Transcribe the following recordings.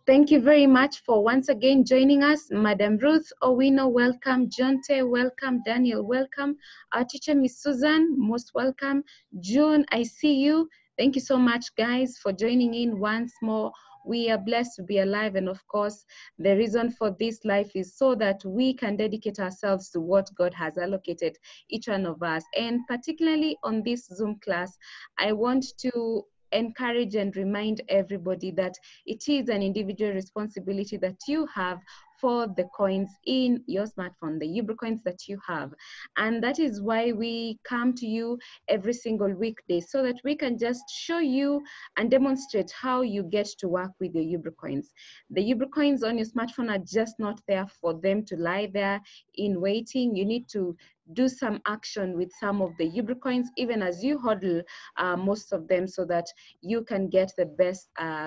Thank you very much for once again joining us. Madam Ruth Owino, welcome. Jonte, welcome. Daniel, welcome. Our teacher, Miss Susan, most welcome. June, I see you. Thank you so much, guys, for joining in once more. We are blessed to be alive. And of course, the reason for this life is so that we can dedicate ourselves to what God has allocated each one of us. And particularly on this Zoom class, I want to encourage and remind everybody that it is an individual responsibility that you have for the coins in your smartphone, the Ubri coins that you have. And that is why we come to you every single weekday, so that we can just show you and demonstrate how you get to work with your Ubri coins. The Ubri coins on your smartphone are just not there for them to lie there in waiting. You need to do some action with some of the Ubri coins, even as you hodl most of them, so that you can get the best,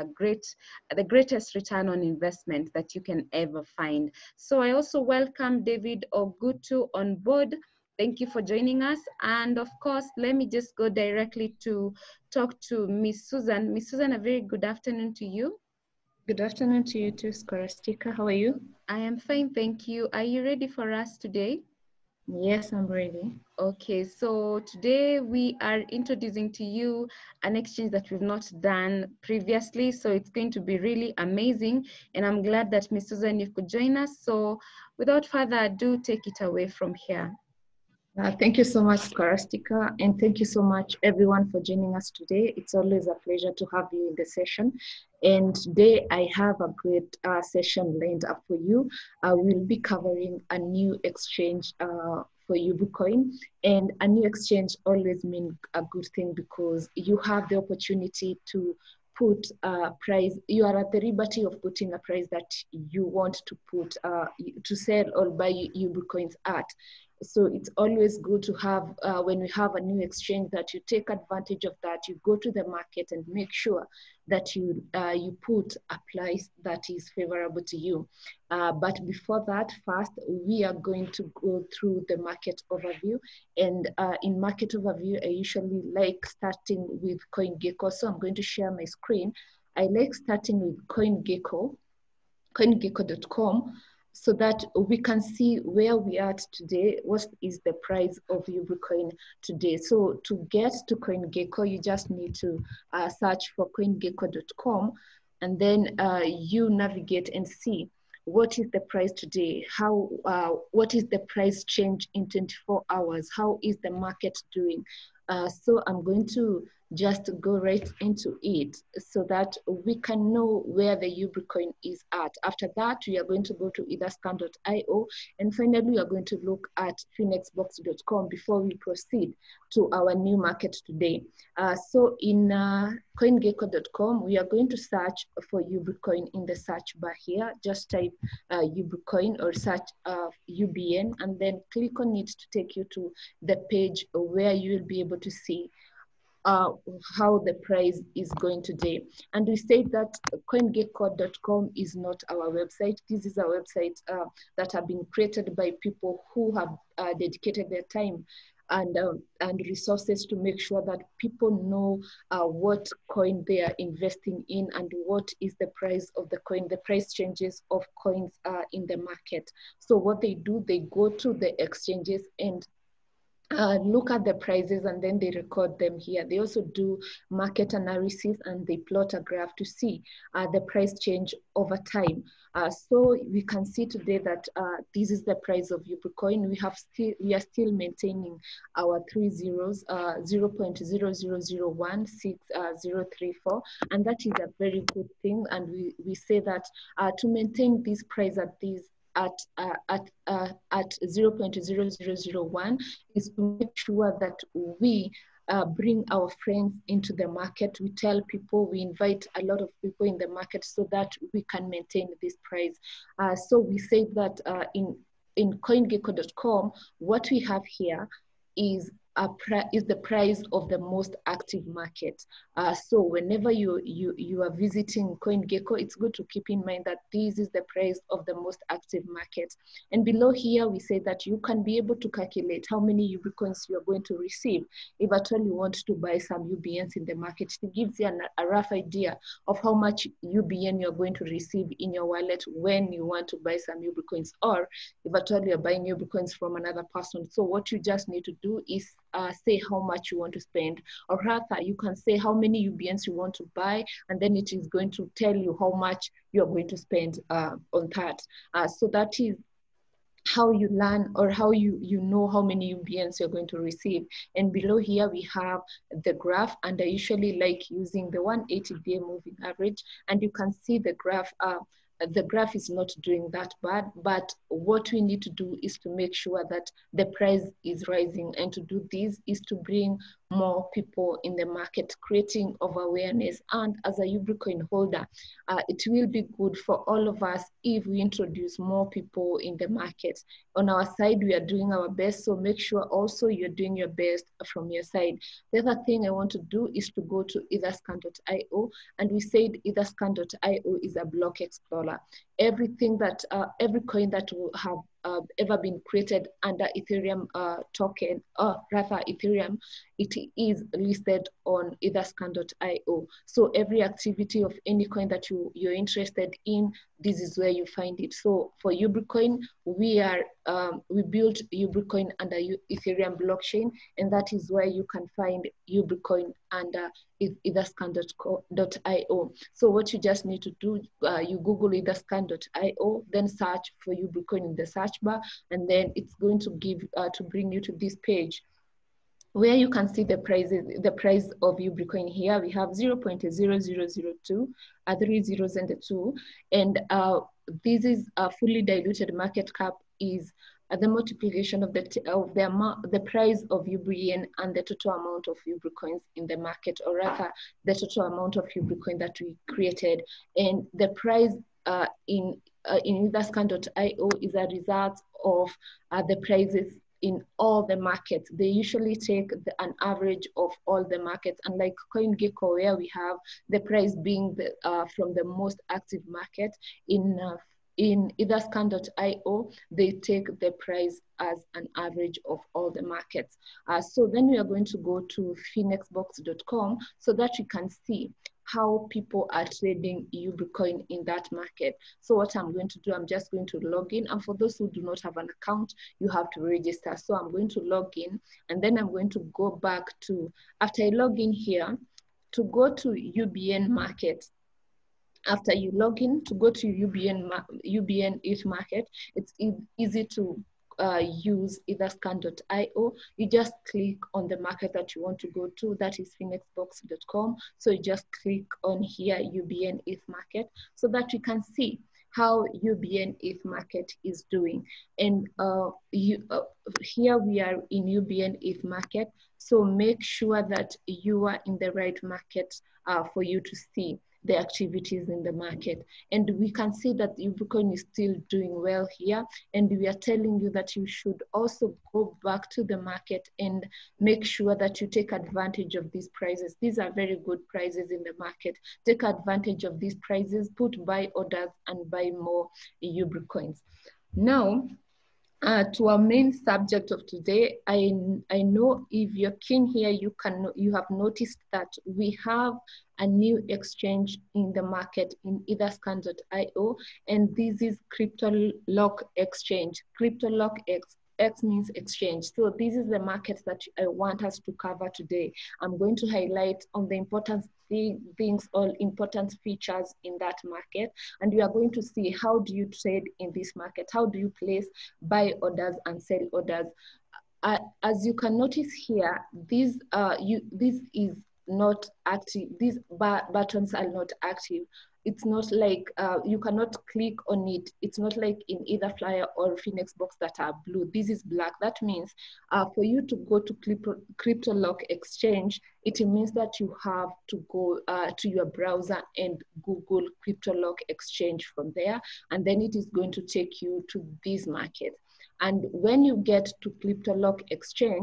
the greatest return on investment that you can ever find. So I also welcome David Ogutu on board. Thank you for joining us. And of course, let me just go directly to talk to Miss Susan. Miss Susan, a very good afternoon to you. Good afternoon to you too, Scholastica. How are you? I am fine, thank you. Are you ready for us today? Yes, I'm ready. Okay, so today we are introducing to you an exchange that we've not done previously. So it's going to be really amazing. And I'm glad that Ms. Susan, you could join us. So without further ado, take it away from here. Thank you so much, Scholastica, and thank you so much, everyone, for joining us today. It's always a pleasure to have you in the session. And today I have a great session lined up for you. We'll be covering a new exchange for UbiCoin. And a new exchange always means a good thing because you have the opportunity to put a price. You are at the liberty of putting a price that you want to put to sell or buy UbiCoins at. So it's always good to have, when we have a new exchange, that you take advantage of that. You go to the market and make sure that you put a price that is favorable to you. But before that, first, we are going to go through the market overview. And in market overview, I usually like starting with CoinGecko. So I'm going to share my screen. I like starting with CoinGecko, coingecko.com, so that we can see where we are today, what is the price of UbiCoin today. So to get to CoinGecko, you just need to search for coingecko.com, and then you navigate and see what is the price today, how what is the price change in 24 hours, how is the market doing. So I'm going to just go right into it so that we can know where the UbiCoin is at. After that, we are going to go to etherscan.io, and finally we are going to look at phoenixbox.com before we proceed to our new market today. So in coingecko.com, we are going to search for UbiCoin in the search bar here. Just type UbiCoin or search UBN, and then click on it to take you to the page where you will be able to see how the price is going today. And we say that coingecko.com is not our website. This is a website that have been created by people who have dedicated their time and resources to make sure that people know what coin they are investing in and what is the price of the coin, the price changes of coins in the market. So what they do, they go to the exchanges and look at the prices, and then they record them here. They also do market analysis, and they plot a graph to see the price change over time. So we can see today that this is the price of UbiCoin. We are still maintaining our 3 zeros, 0.00016,034, and that is a very good thing. And we say that to maintain this price at these at 0.0001 is to make sure that we bring our friends into the market. We tell people, we invite a lot of people in the market so that we can maintain this price. So we say that in coingecko.com, what we have here is is the price of the most active market. So whenever you are visiting CoinGecko, it's good to keep in mind that this is the price of the most active market. And below here, we say that you can be able to calculate how many UBCoins you are going to receive if at all you want to buy some UBNs in the market. It gives you a rough idea of how much UBN you're going to receive in your wallet when you want to buy some UBCoins, or if at all you're buying UBCoins from another person. So what you just need to do is say how much you want to spend, or rather you can say how many UBNs you want to buy, and then it is going to tell you how much you're going to spend on that. So that is how you learn, or how you know how many UBNs you're going to receive. And below here we have the graph, and I usually like using the 180-day moving average, and you can see the graph. The graph is not doing that bad, but what we need to do is to make sure that the price is rising, and to do this is to bring more people in the market, creating of awareness. And as a UBCoin holder, it will be good for all of us if we introduce more people in the market. On our side, we are doing our best, so make sure also you're doing your best from your side. The other thing I want to do is to go to etherscan.io, and we said etherscan.io is a block explorer. Everything that, every coin that will have ever been created under Ethereum token, or rather Ethereum, it is listed on etherscan.io. So every activity of any coin that you're interested in, this is where you find it. So for UBCoin, we built UBCoin under Ethereum blockchain, and that is where you can find UBCoin under etherscan.io. So what you just need to do, you Google etherscan.io, then search for UBCoin in the search bar, and then it's going to give to bring you to this page where you can see the prices, the price of UBCoin. Here we have 0.0002, 3 zeros and a 2, and this is a fully diluted market cap is the multiplication of the price of UBN and the total amount of UBCoins in the market, or rather the total amount of UBCoin that we created. And the price in etherscan.io is a result of the prices in all the markets. They usually take an average of all the markets, unlike CoinGecko, where we have the price being from the most active market. In etherscan.io, they take the price as an average of all the markets. So then we are going to go to phoenixbox.com so that you can see how people are trading UBCoin in that market. So what I'm going to do, I'm just going to log in. And for those who do not have an account, you have to register. So I'm going to log in, and then I'm going to go back to, after I log in here, to go to UBN market. After you log in, to go to UBN ETH market, it's easy to use etherscan.io. You just click on the market that you want to go to, that is phoenixbox.com. So you just click on here, UBN ETH market, so that you can see how UBN ETH market is doing. And here we are in UBN ETH market. So make sure that you are in the right market for you to see the activities in the market. And we can see that UBCoin is still doing well here. And we are telling you that you should also go back to the market and make sure that you take advantage of these prices. These are very good prices in the market. Take advantage of these prices, put buy orders and buy more UBCoins. Now, to our main subject of today, I know if you're keen here, you have noticed that we have a new exchange in the market in etherscan.io, and this is CryptoLock Exchange. CryptoLock X means exchange. So this is the market that I want us to cover today. I'm going to highlight on the important things, all important features in that market, and we are going to see how do you trade in this market, how do you place buy orders and sell orders. As you can notice here, this is not active. These buttons are not active. It's not like you cannot click on it. It's not like in either Flyer or Phoenixbox that are blue. This is black. That means for you to go to CryptoLock Exchange, it means that you have to go to your browser and Google CryptoLock Exchange from there, and then it is going to take you to this market. And when you get to CryptoLock Exchange,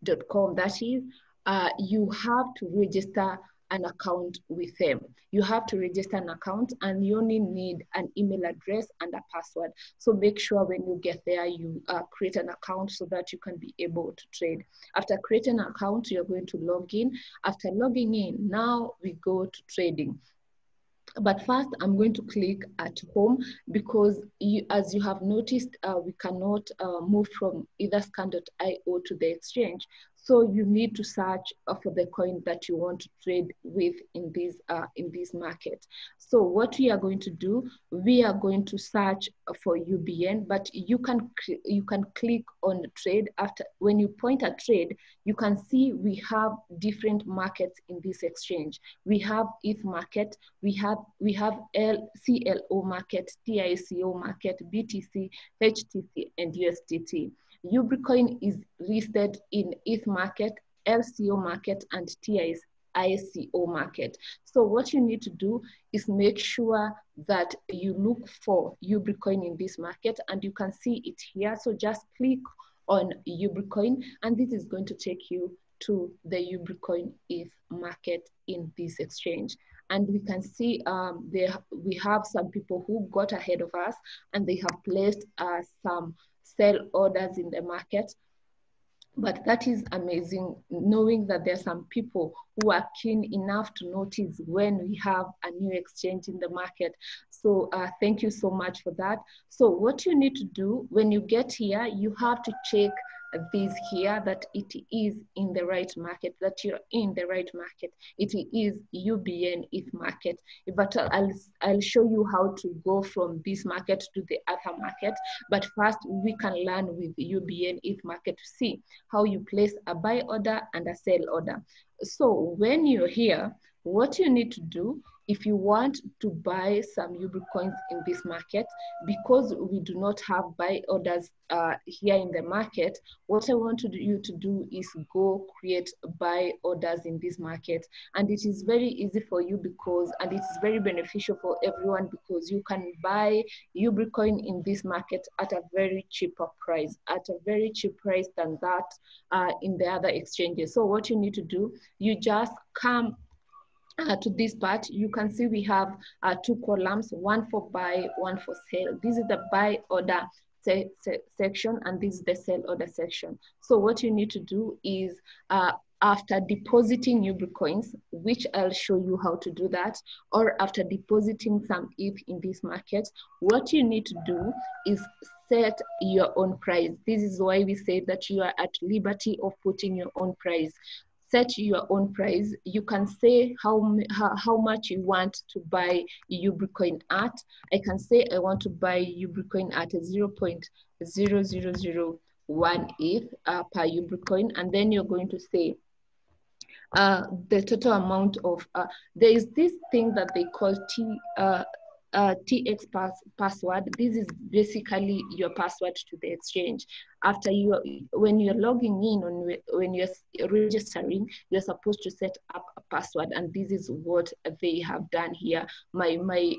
UBN.com. That is, you have to register an account with them. You have to register an account, and you only need an email address and a password. So make sure when you get there, you create an account so that you can be able to trade. After creating an account, you're going to log in. After logging in, now we go to trading. But first, I'm going to click at home because as you have noticed, we cannot move from either scan.io to the exchange. So you need to search for the coin that you want to trade with in this market. So what we are going to do, we are going to search for UBN, but you can click on trade. After, when you point at trade, you can see we have different markets in this exchange. We have ETH market, we have CLO market, TICO market, BTC, HTC, and USDT. UBcoin is listed in ETH market, LCO market, and TICO market. So what you need to do is make sure that you look for UBcoin in this market, and you can see it here. So just click on UBcoin, and this is going to take you to the UBcoin ETH market in this exchange. And we can see we have some people who got ahead of us, and they have placed some sell orders in the market. But that is amazing, knowing that there are some people who are keen enough to notice when we have a new exchange in the market. So thank you so much for that. So what you need to do when you get here, you have to check this here, that it is in the right market, that you're in the right market. It is UBN ETH market. But I'll show you how to go from this market to the other market. But first, we can learn with UBN ETH market to see how you place a buy order and a sell order. So when you're here, what you need to do, if you want to buy some UBcoins in this market, because we do not have buy orders here in the market, what I want you to do is go create buy orders in this market. And it is very easy for you and it's very beneficial for everyone, because you can buy UBcoin in this market at a very cheaper price, than that in the other exchanges. So what you need to do, you just come to this part. You can see we have two columns, one for buy, one for sell. This is the buy order section, and this is the sell order section. So what you need to do is after depositing UBcoins, which I'll show you how to do that, or after depositing some ETH in this market, what you need to do is set your own price. This is why we say that you are at liberty of putting your own price. Set your own price. You can say how much you want to buy UBcoin at. I can say I want to buy UBcoin at 0.0001 ETH per UBcoin, and then you're going to say the total amount of, there is this thing that they call TX password. This is basically your password to the exchange. After when you're logging in, when you're registering, you're supposed to set up a password, and this is what they have done here. My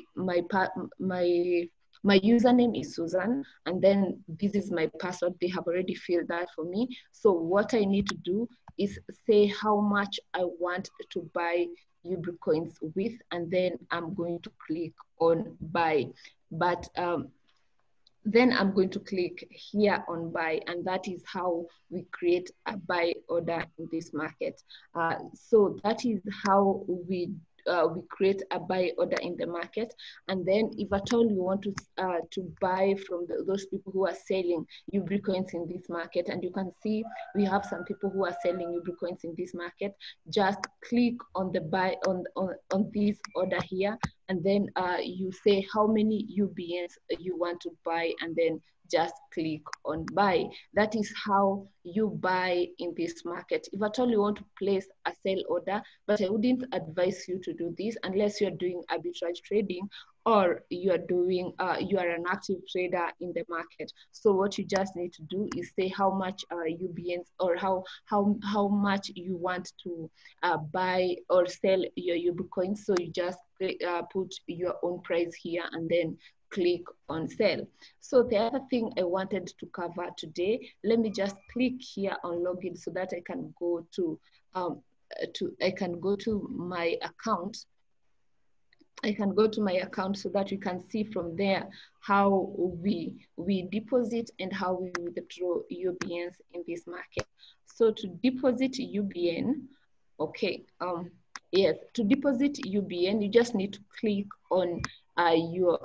username is Susan, and then this is my password. They have already filled that for me. So what I need to do is say how much I want to buy UBcoins with, and then I'm going to click on buy. But then I'm going to click here on buy, and that is how we create a buy order in this market. So that is how we create a buy order in the market. And then if at all you want to buy from those people who are selling UBcoins in this market, and you can see we have some people who are selling UBcoins in this market, just click on the buy on this order here, and then you say how many UBNs you want to buy, and then just click on buy. That is how you buy in this market. If at all you want to place a sell order, but I wouldn't advise you to do this unless you're doing arbitrage trading, or you are an active trader in the market. So what you just need to do is say how much UBNs, or how much you want to buy or sell your UBcoins. So you just put your own price here, and then click on sell. So the other thing I wanted to cover today, let me just click here on login so that I can go to my account. I can go to my account so that you can see from there how we deposit and how we withdraw UBNs in this market. So to deposit UBN, okay, yes, to deposit UBN, you just need to click on your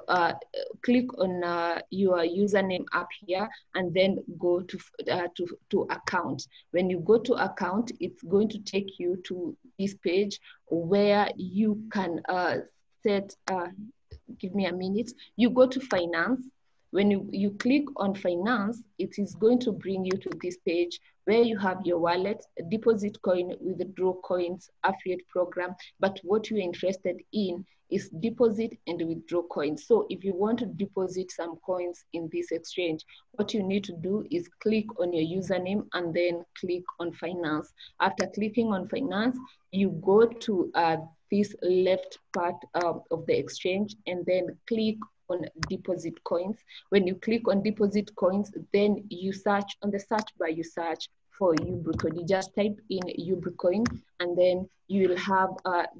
username up here, and then go to account. When you go to account, it's going to take you to this page where you can set, give me a minute, you go to finance. When you click on finance, it is going to bring you to this page where you have your wallet, deposit coin, withdraw coins, affiliate program. But what you're interested in is deposit and withdraw coins. So if you want to deposit some coins in this exchange, what you need to do is click on your username and then click on finance. After clicking on finance, you go to this left part of the exchange and then click on deposit coins. When you click on deposit coins, then you search on the search bar, you search for UBRICoin. You just type in UBRICoin, and then you will have,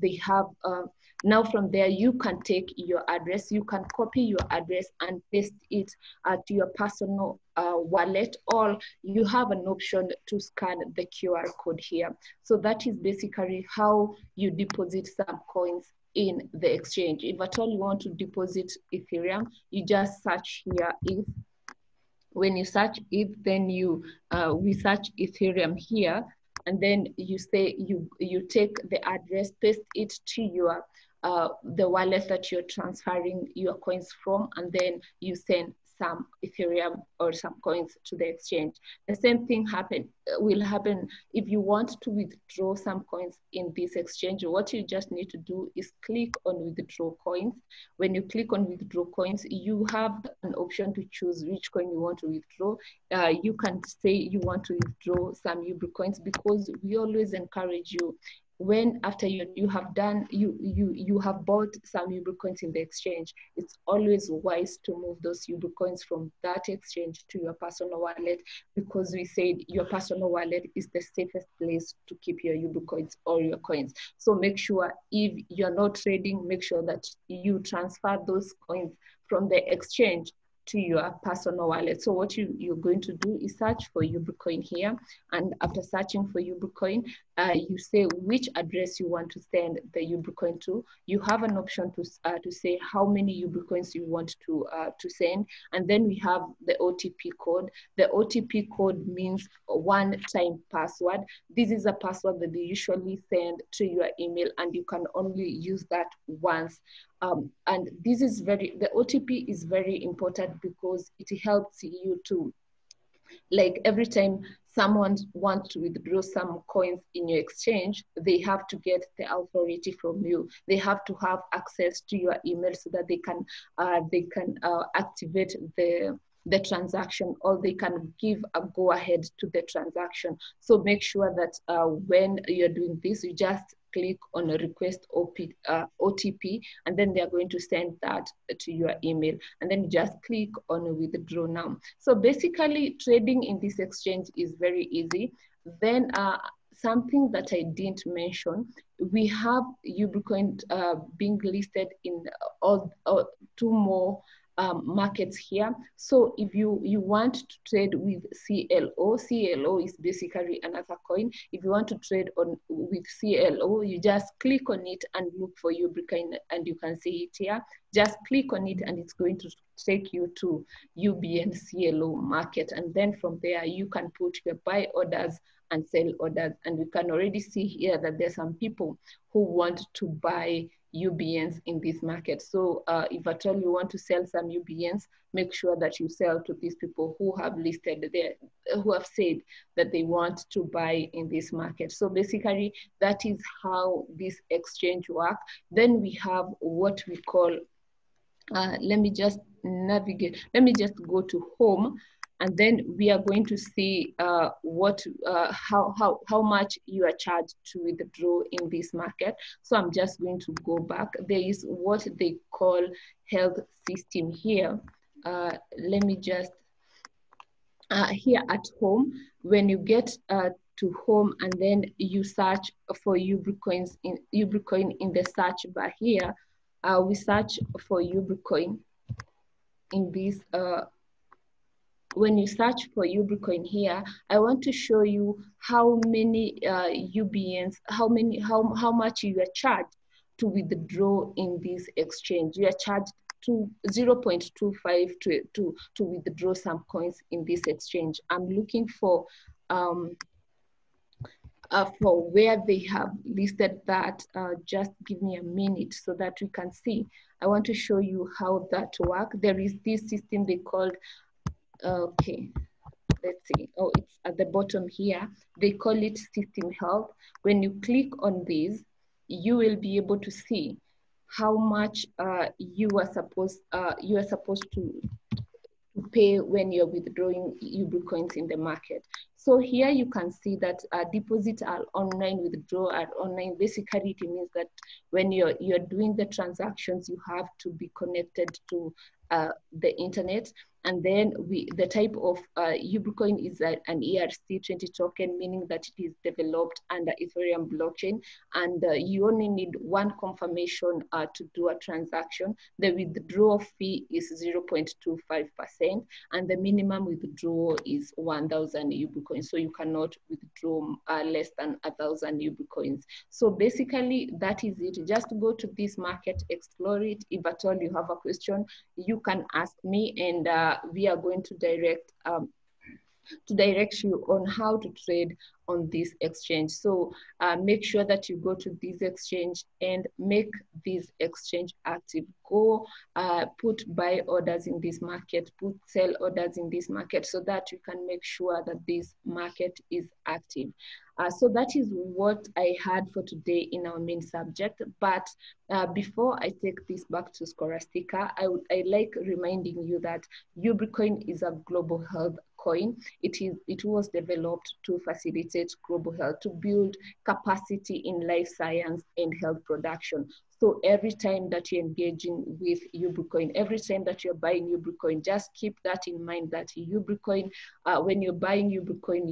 now from there, you can take your address, you can copy your address and paste it to your personal wallet, or you have an option to scan the QR code here. So that is basically how you deposit some coins in the exchange. If at all you want to deposit Ethereum, you just search here ETH. When you search ETH, then we search Ethereum here, and then you say you take the address, paste it to your the wallet that you're transferring your coins from, and then you send some Ethereum or some coins to the exchange. The same thing will happen if you want to withdraw some coins in this exchange. What you just need to do is click on withdraw coins. When you click on withdraw coins, you have an option to choose which coin you want to withdraw. You can say you want to withdraw some UBRI coins, because we always encourage you, when after you have bought some UBRI coins in the exchange, it's always wise to move those UBRI coins from that exchange to your personal wallet, because we said your personal wallet is the safest place to keep your UBRI coins or your coins. So make sure, if you're not trading, make sure that you transfer those coins from the exchange to your personal wallet. So what you're going to do is search for UBRICoin here, and after searching for UBRICoin, you say which address you want to send the UBRICoin to. You have an option to say how many UBRICoins you want to send, and then we have the OTP code. The OTP code means one-time password. This is a password that they usually send to your email, and you can only use that once. And this is the OTP is very important, because it helps you to, like, every time someone wants to withdraw some coins in your exchange, they have to get the authority from you. They have to have access to your email so that they can activate the transaction, or they can give a go ahead to the transaction. So make sure that when you're doing this, you just click on a request OTP, and then they're going to send that to your email, and then you just click on withdraw now. So basically, trading in this exchange is very easy. Then something that I didn't mention, we have UBRICoin being listed in two more markets here. So if you want to trade with CLO is basically another coin. If you want to trade with CLO, you just click on it and look for UBRICoin, and you can see it here. Just click on it, and it's going to take you to UBN CLO market, and then from there you can put your buy orders and sell orders. And we can already see here that there's some people who want to buy UBNs in this market. So if at all you want to sell some UBNs, make sure that you sell to these people who have listed there, who have said that they want to buy in this market. So basically, that is how this exchange works. Then we have what we call, let me just navigate. Let me just go to home. and then we are going to see how much you are charged to withdraw in this market. So I'm just going to go back. There is what they call health system here. Let me just, here at home, when you get to home and then you search for Ubrecoin in the search bar here, we search for Ubrecoin in this. When you search for Ubrecoin here, I want to show you how many UBNs, how much you are charged to withdraw in this exchange. You are charged to 0.25 to withdraw some coins in this exchange. I'm looking for where they have listed that. Just give me a minute so that we can see. I want to show you how that works. There is this system they called, okay, let's see. Oh, it's at the bottom here. They call it System Health. When you click on this, you will be able to see how much you are supposed to pay when you're withdrawing Ubrecoins in the market. So here you can see that deposits are online, withdrawal are online. Basically, it means that when you're doing the transactions, you have to be connected to the internet. And then the type of Ubrecoin is an ERC20 token, meaning that it is developed under Ethereum blockchain. And you only need one confirmation to do a transaction. The withdrawal fee is 0.25%, and the minimum withdrawal is 1,000 Ubrecoins. So you cannot withdraw less than 1,000 Ubrecoins. So basically, that is it. Just go to this market, explore it. If at all you have a question, you can ask me, and we are going to direct you on how to trade on this exchange. So make sure that you go to this exchange and make this exchange active. Go put buy orders in this market, put sell orders in this market, so that you can make sure that this market is active. So that is what I had for today in our main subject. But before I take this back to Scholastica, I like reminding you that Ubrecoin is a global health coin. It was developed to facilitate global health, to build capacity in life science and health production. So every time that you're engaging with Ubrecoin, every time that you're buying Ubrecoin, just keep that in mind, that Ubrecoin, when you're buying Ubrecoin,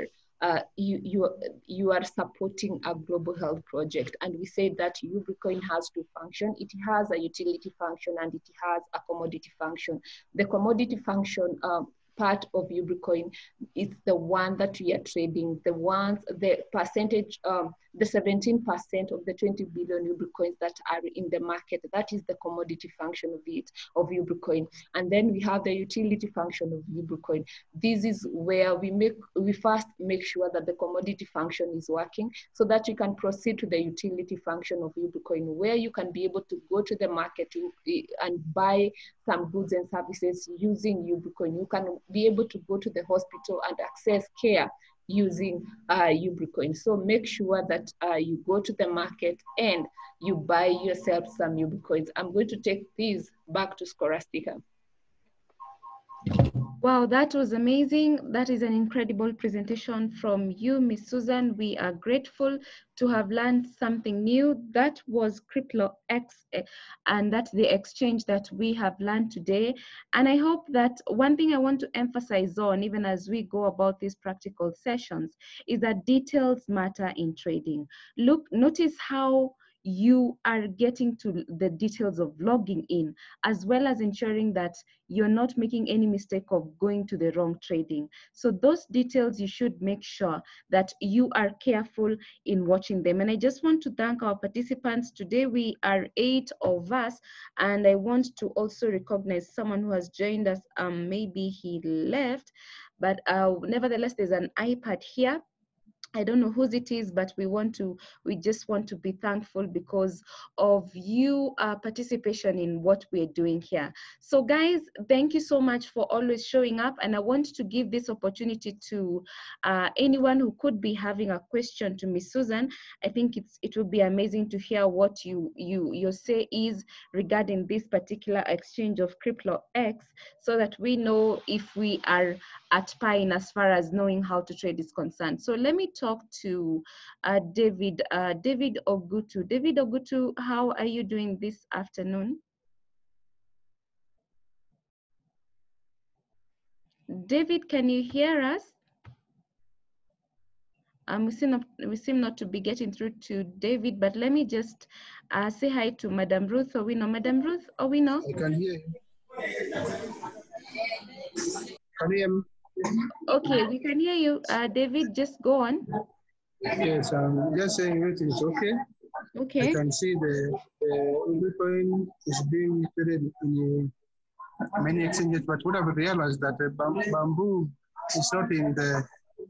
you are supporting a global health project. And we say that Ubrecoin has two functions. It has a utility function and it has a commodity function. The commodity function part of Ubrecoin is the one that we are trading, the percentage, the 17% of the 20 billion Ubrecoins that are in the market. That is the commodity function of Ubrecoin. And then we have the utility function of Ubrecoin. This is where we first make sure that the commodity function is working, so that you can proceed to the utility function of Ubrecoin, where you can be able to go to the market and buy some goods and services using Ubrecoin. You can be able to go to the hospital and access care using Ubrecoin. So make sure that you go to the market and you buy yourself some Ubrecoins. I'm going to take these back to Scholastica. Wow, that was amazing. That is an incredible presentation from you, Miss Susan. We are grateful to have learned something new. That was CryptoX, and that's the exchange that we have learned today. And I hope that one thing I want to emphasize on, even as we go about these practical sessions, is that details matter in trading. Notice how you are getting to the details of logging in, as well as ensuring that you're not making any mistake of going to the wrong trading. So those details, you should make sure that you are careful in watching them. And I just want to thank our participants. Today we are 8 of us, and I want to also recognize someone who has joined us. Maybe he left, but nevertheless, there's an iPad here. I don't know whose it is, but we just want to be thankful because of you participation in what we're doing here. So guys, thank you so much for always showing up. And I want to give this opportunity to anyone who could be having a question to Miss Susan. I think it would be amazing to hear what your say is regarding this particular exchange of CryptoX, so that we know if we are at par in as far as knowing how to trade is concerned. So let me talk to David Ogutu. David Ogutu, how are you doing this afternoon? David, can you hear us? We seem not to be getting through to David, but let me just say hi to Madam Ruth Owino. Madam Ruth Owino? I can hear you. Can you hear me? Okay, we can hear you. David, just go on. Yes, I'm just saying it is okay. Okay. I can see the Bitcoin is being traded in many exchanges, but what I've realized that the bamboo is not in the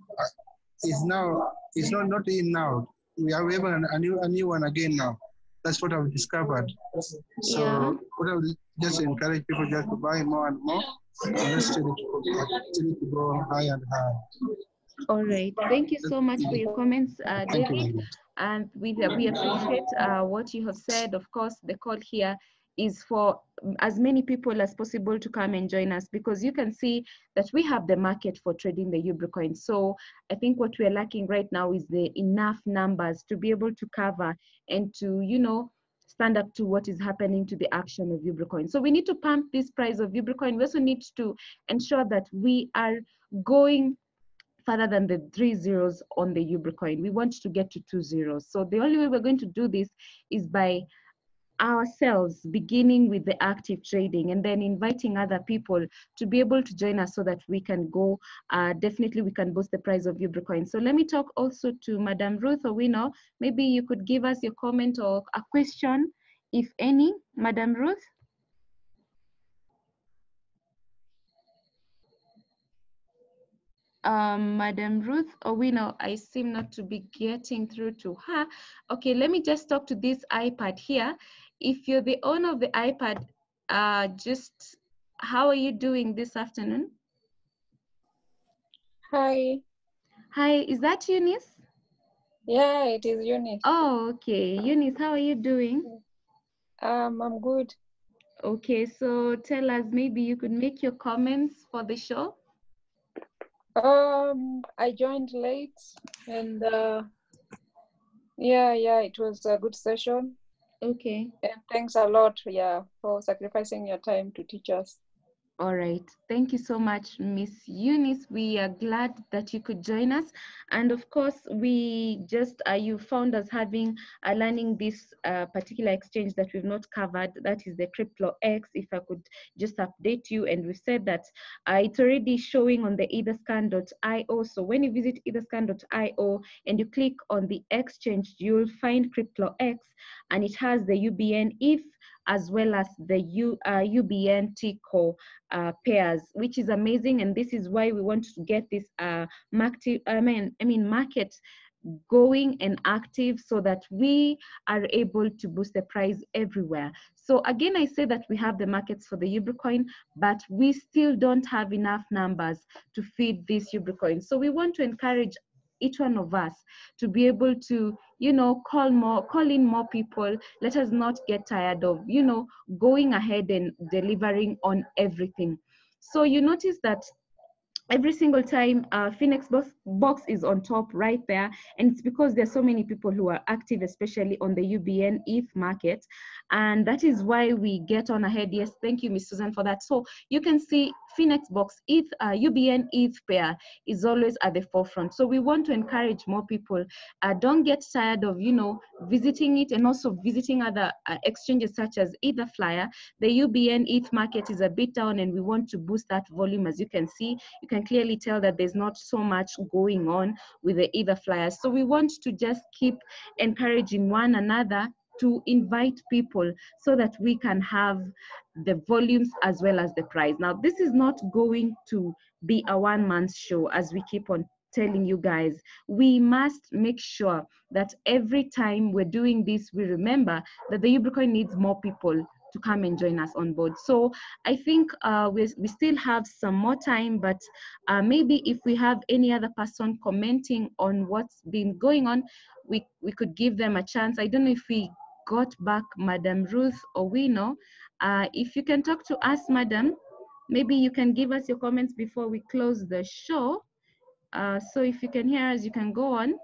is not in now. We have even a new one again now. That's what I've discovered. So Yeah. what I would just encourage people just to buy more and more, and just to go higher and higher. All right. Thank you so much for your comments, Thank you very David. much. And we appreciate what you have said. Of course, the call here is for as many people as possible to come and join us, because you can see that we have the market for trading the Ubri. So I think what we're lacking right now is the enough numbers to be able to cover and to, you know, stand up to what is happening to the action of Ubri. So we need to pump this price of Ubri. We also need to ensure that we are going further than the 3 zeros on the Ubri. We want to get to 2 zeros. So the only way we're going to do this is by ourselves beginning with the active trading and then inviting other people to be able to join us so that we can go, definitely we can boost the price of Ubri. So let me talk also to Madam Ruth Owino. Maybe you could give us your comment or a question, if any, Madam Ruth. Madam Ruth Owino, I seem not to be getting through to her. Okay, let me just talk to this iPad here. If you're the owner of the iPad, just how are you doing this afternoon? Hi. Hi, is that Eunice? Yeah, it is Eunice. Oh, okay. Eunice, how are you doing? I'm good. Okay, so tell us, maybe you could make your comments for the show. I joined late and yeah, it was a good session. Okay. And thanks a lot, for sacrificing your time to teach us. All right. Thank you so much, Miss Eunice. We are glad that you could join us. And of course, we just, you found us having learning this particular exchange that we've not covered. That is the CryptoX. If I could just update you. And we said that it's already showing on the etherscan.io. So when you visit etherscan.io and you click on the exchange, you'll find CryptoX, and it has the UBN ETH as well as the UBN TCO pairs, which is amazing. And this is why we want to get this market going and active so that we are able to boost the price everywhere. So again, I say that we have the markets for the Ubri, but we still don't have enough numbers to feed this Ubri. So we want to encourage each one of us to be able to, you know, call in more people. Let us not get tired of, you know, going ahead and delivering on everything. So you notice that every single time Phoenix box is on top right there, and it's because there's so many people who are active, especially on the UBN ETH market, and that is why we get on ahead. Yes, thank you, Ms. Susan, for that. So you can see Phoenix box ETH, UBN ETH pair is always at the forefront. So we want to encourage more people. Don't get tired of, you know, visiting it and also visiting other exchanges such as Etherflyer. The UBN ETH market is a bit down, and we want to boost that volume. As you can see, you can clearly tell that there's not so much going on with the Etherflyers. So we want to just keep encouraging one another to invite people so that we can have the volumes as well as the price. Now, this is not going to be a one-man show, as we keep on telling you guys, we must make sure that every time we're doing this, we remember that the Ubricoin needs more people to come and join us on board. So I think we still have some more time, but maybe if we have any other person commenting on what's been going on, we could give them a chance. I don't know if we got back Madam Ruth Owino. If you can talk to us, Madam, maybe you can give us your comments before we close the show. So if you can hear us, you can go on.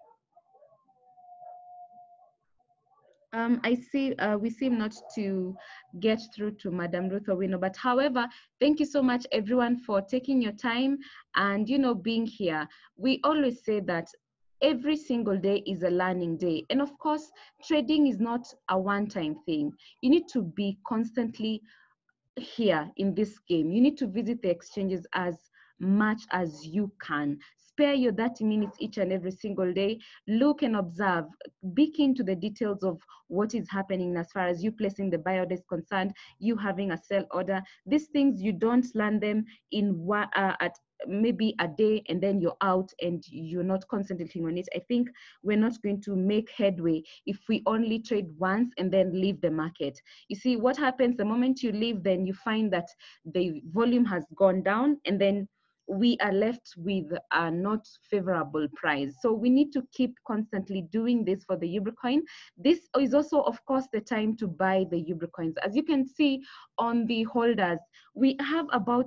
I see we seem not to get through to Madam Ruth Owino, but however, thank you so much everyone for taking your time and, you know, being here. We always say that every single day is a learning day. And of course, trading is not a one-time thing. You need to be constantly here in this game. You need to visit the exchanges as much as you can. Spare your 30 minutes each and every single day. Look and observe. Be keen to the details of what is happening as far as you placing the buy order is concerned, you having a sell order. These things, you don't learn them in one, at maybe a day and then you're out and you're not concentrating on it. I think we're not going to make headway if we only trade once and then leave the market. You see what happens the moment you leave, then you find that the volume has gone down and then we are left with a not favorable price. So we need to keep constantly doing this for the Ubricoin. This is also, of course, the time to buy the Ubricoins. As you can see on the holders, we have about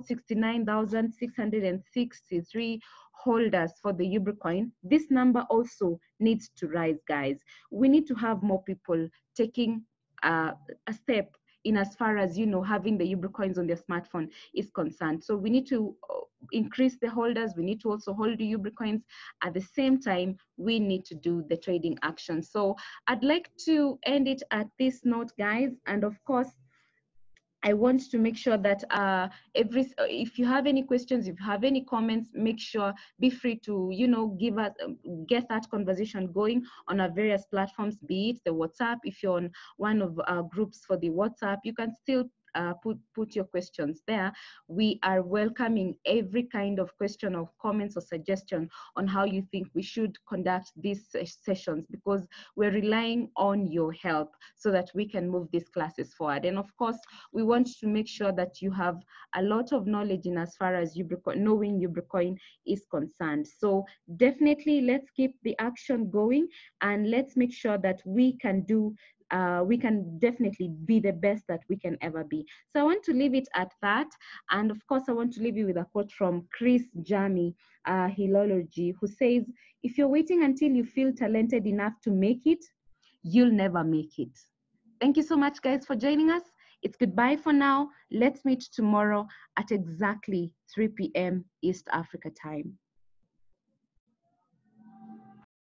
69,663 holders for the Ubricoin. This number also needs to rise, guys. We need to have more people taking a step in as far as, you know, having the Ubricoins on their smartphone is concerned. So we need to increase the holders. We need to also hold the Ubricoins. At the same time, we need to do the trading action. So I'd like to end it at this note, guys. And of course, I want to make sure that if you have any questions, if you have any comments, make sure, be free to, you know, give us, get that conversation going on our various platforms, be it the WhatsApp. If you're on one of our groups for the WhatsApp, you can still put your questions there. We are welcoming every kind of question or comments or suggestion on how you think we should conduct these sessions, because we're relying on your help so that we can move these classes forward. And of course, we want to make sure that you have a lot of knowledge in as far as knowing Ubricoin is concerned. So definitely let's keep the action going and let's make sure that we can definitely be the best that we can ever be. So I want to leave it at that. And of course, I want to leave you with a quote from Chris Jami, Hilology, who says, if you're waiting until you feel talented enough to make it, you'll never make it. Thank you so much, guys, for joining us. It's goodbye for now. Let's meet tomorrow at exactly 3 p.m. East Africa time.